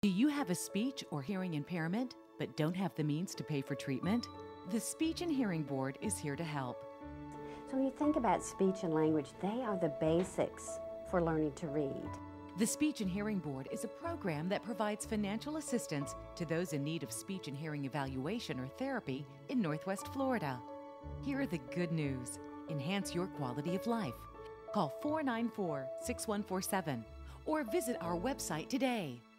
Do you have a speech or hearing impairment but don't have the means to pay for treatment? The Speech and Hearing Board is here to help. So when you think about speech and language, they are the basics for learning to read. The Speech and Hearing Board is a program that provides financial assistance to those in need of speech and hearing evaluation or therapy in Northwest Florida. Here are the good news. Enhance your quality of life. Call 494-6147 or visit our website today.